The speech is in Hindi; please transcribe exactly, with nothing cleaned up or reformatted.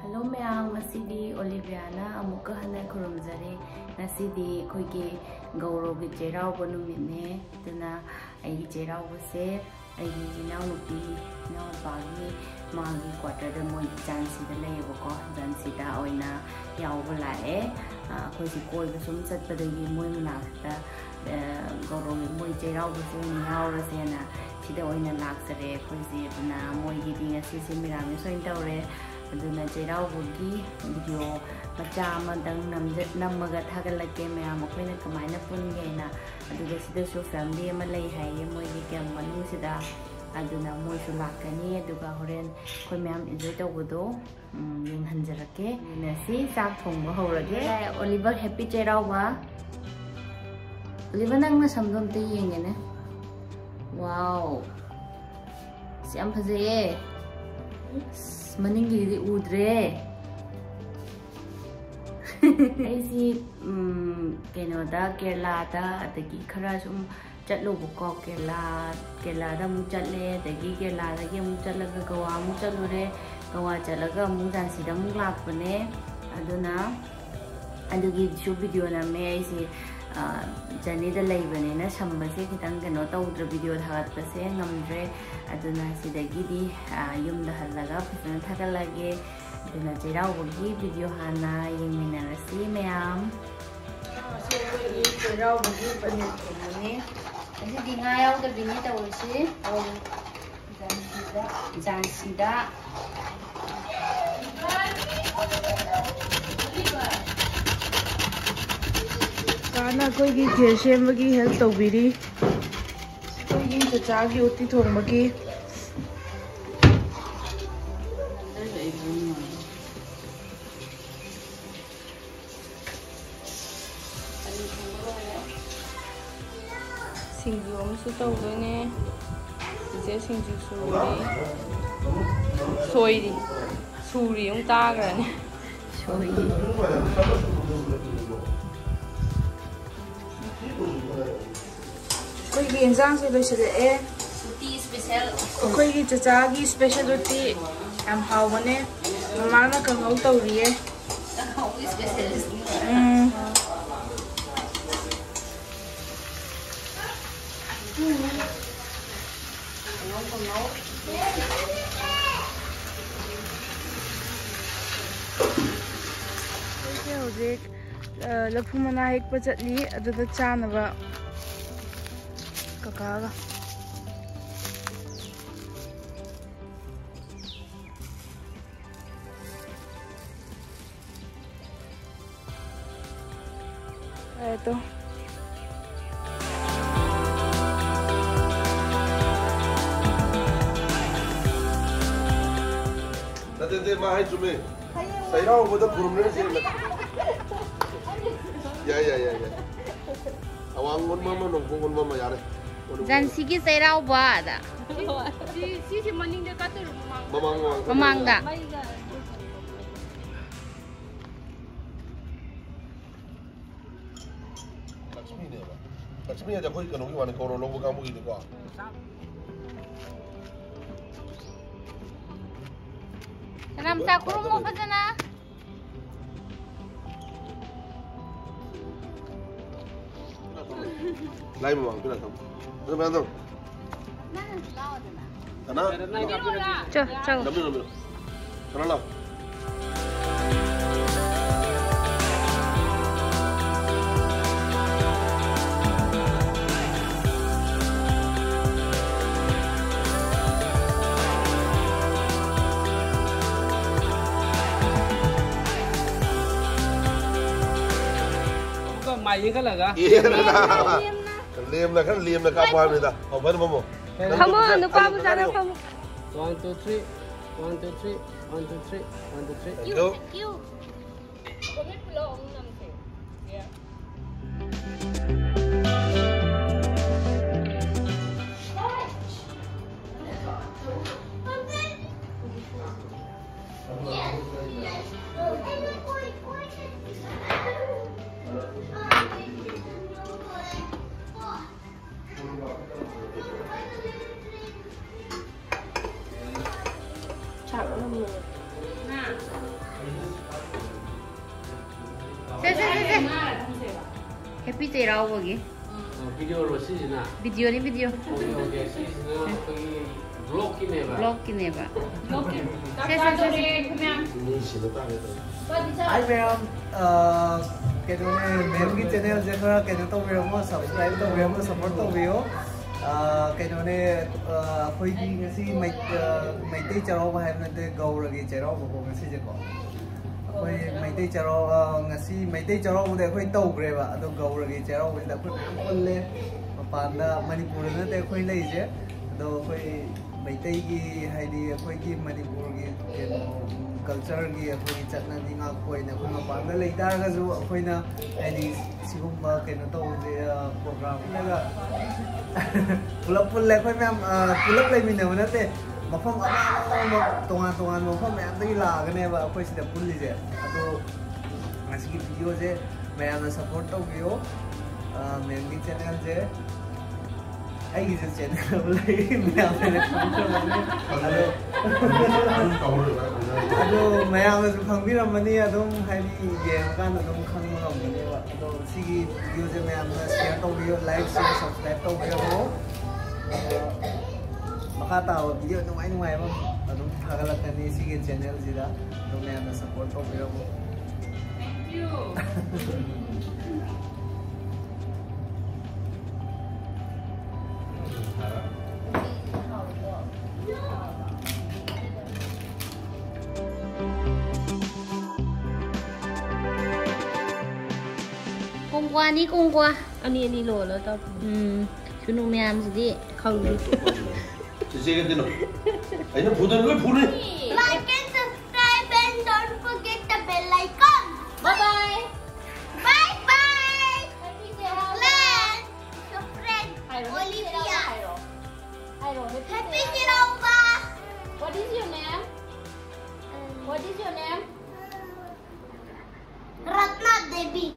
Hello ma'am ngасidi Oliviana amuka hana khurumjare ngасidi khoigi gauro gi cherau bonu mine tuna ai cherau bose ai jinau nupi nau bagi magi quarter da moi Jhansi da lebo ko Jhansi da oina yauba lae khoi si koi ba sum chat padagi moi muna da gauro gi moi cherau bose ni yaura sena sida oina laksare khoi si tuna moi gi dinga si si mirame so intore aduna cherau bogi video macha amadang namaga thagalake mayam akoina kamaina pungena aduga sida so family ama lei haye moi gi kam manu sida aduna moi su lakani aduga horen koi mayam enjoy tawbodo yeng hanjarake na si sak thongba horage Oliver happy cherau ba Oliver nang na samdom te yengene wow si am phajaye maning gidi udre aisi keno da Kerala da adagi khara sum chatlo buko Kerala Kerala da mu chatle adagi Kerala da ge mu chatlaga Goa mu chalure Goa chalaga mu Jhansi da mu lakpane aduna adugi show video na me aisi jani da laibane na sambase kitang keno tawdra video thagat pase ngamdre aduna sidagi di yum da halaga phasana thagalage aduna cherau bogi video hana yengminarasi mayam so we cherau bogi panet thomane asi di nga yaw da bini tawsi aw Jhansi da Jhansi da Kana koi gi kheshem gi help tawbiri koi gi chacha gi utti thongmagi singju amsu tawdone je singju suri soiri suri um tagrane soiri कोई इंसान से लोचले ए रोटी स्पेशल कोई की चाचा की स्पेशल रोटी हम हावने ममाना कंगौ तौरिए कंगौ की स्पेशल हम कंगौ कंगौ ये होजे लफु मना एक पचली अदुदा चानबा Kakaga. Eto. Nanti nanti mahai cumi. Saya tahu betul burung ni sih. Ya ya ya ya. Awang pun mama nongkrong pun mama ya deh. Jhansi ki cherau ba da si si si maning de ka tur mamang mamang da Lakshmi ne ba Lakshmi aja koi kanu ki wan ko ro lo ka mu ki ko Sanam sa kuru mo pa jana Lai mamang pila tam Ano ba yan? Sana? Cho, cho. Dami, dami. Sana lang. Có mày cái là gà. Liam là cái liam là cả bao nhiêu ta? Học vẫn không? Come on, no pa busa na pa. One two three, one two three, one two three, one two three. Thank you. Thank you. Komit pulo ang namse. Yeah. Happy Cheraugi. Video Rosina. Video ni video. Okay, okay. She's now vlog in ever. Vlog in ever. Vlog in. Say say say say. Hi ma'am. Uh, cái đó này ma'am cái channel sẽ có cái đó tôi vừa mới subscribe tôi vừa mới support tôi video. Cái đó này khơi gì cái gì mấy mấy tay charo mà hay mấy tay gấu rồi cái charo mà có cái gì chứ có. Khơi mấy tay charo cái gì mấy tay charo mà để khơi tàu cái vậy, tôi gấu rồi cái charo mình đã khơi khơi lên. Mà pan đã Manipur nó để khơi lấy chứ. Tôi khơi mấy tay cái hay đi khơi cái Manipur cái culture की अखोई चटना निंगा कोई ना कोई मापांग ले इधर का जो अखोई ना ऐनी सिगुम्बा के ना तो उसे प्रोग्राम लगा पुलप पुल ले कोई में पुलप ले मिलने वाला थे मफम अमा तोंगा तोंगा मफम में अंदर ही लागने वाला अखोई सिर्फ पुल लीजिए तो ऐसी की वीडियो जे मैं आना सपोर्ट तो वीडियो मैं भी चैनल जे आई किसी चैनल बोले मैं अपने हेलो अदो मैं आगे जो खंगी रमनी अदोम हाईली ये कान अदोम खंग रमनी वा अदो सिगी वीडियो जे मैं आगे शेयर तो वीडियो लाइक शेयर सब्सक्राइब तो वीडियो हो मखा ताओ वीडियो नुमाई नुमाई बम अदोम थागलक कनी सिगी चैनल जिदा तो मैं आगे सपोर्ट तो वीडियो हो Thank you. Cung qua ní cung qua. Anh đi anh đi lồ nữa tao. Ừ. Chú nụ mèm gì đi. Không đi. Chị sẽ cái gì nào? Anh nó phụ thân với phụ đi. Like and subscribe and don't forget the bell icon. Bye bye. Bye bye. Happy Cherau. Let's your friend Olivia. Happy Happy Cherau ba. What is your name? What is your name? Ratna Devi.